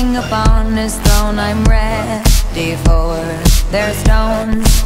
King upon his throne, I'm ready for their stones.